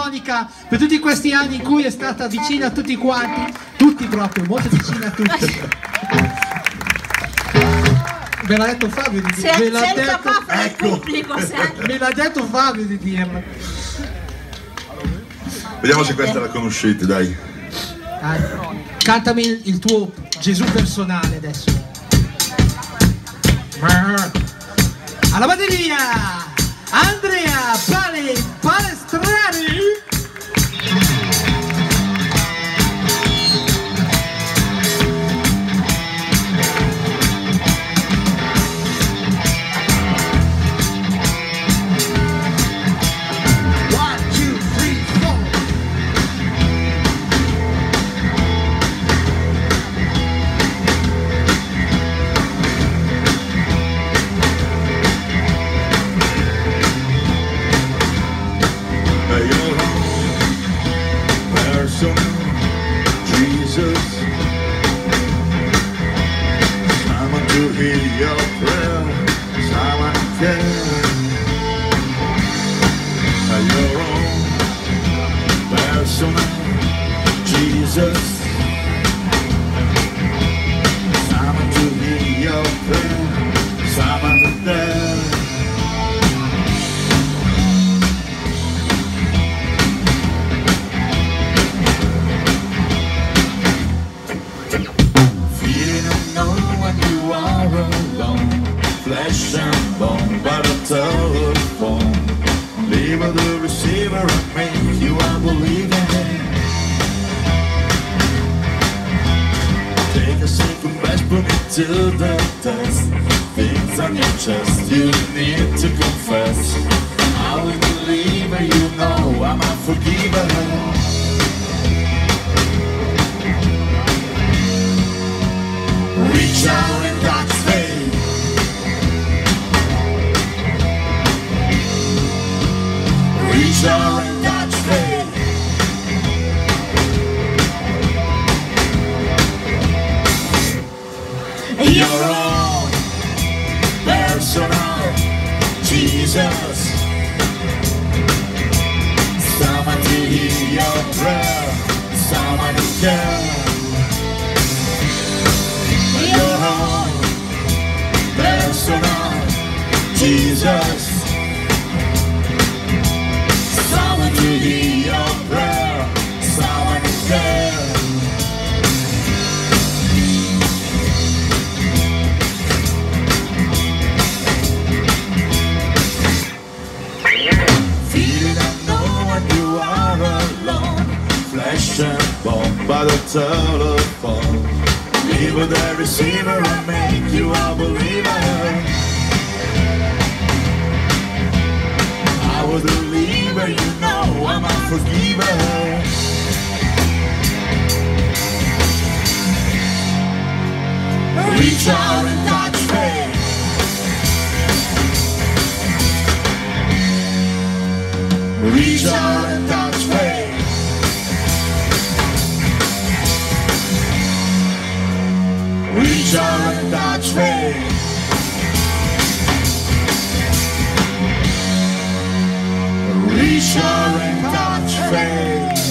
Monica per tutti questi anni in cui è stata vicina a tutti quanti, tutti proprio, molto vicina a tutti. Me l'ha detto Fabio di dirlo. Me l'ha detto, ecco. Me l'ha detto Fabio di dirlo. Vediamo se questa la conoscete, dai. Cantami il tuo Gesù personale adesso. Alla batteria Andrea Palestrari. Jesus, someone to hear your prayer, someone to care. Your own personal Jesus, someone to hear your prayer, someone to care. Flesh and bone, but a telephone. Leave the receiver and make you a believer. Take a second best, put it to the test. Things on your chest, you need to confess. I'm a believer, you know I'm a forgiver. Reach out and touch faith. Reach out and touch faith. Your own personal Jesus, someone to hear your prayer, someone to care. Your own personal Jesus, someone to hear your prayer, someone to care. Feeling unknown, you are alone. Flesh and bone by the telephone. Leave with the receiver and make you a believer. I was a believer, you know I'm a forgiver. Reach out and touch faith. Reach out and touch faith. Reach out and touch faith. Reach out and touch faith.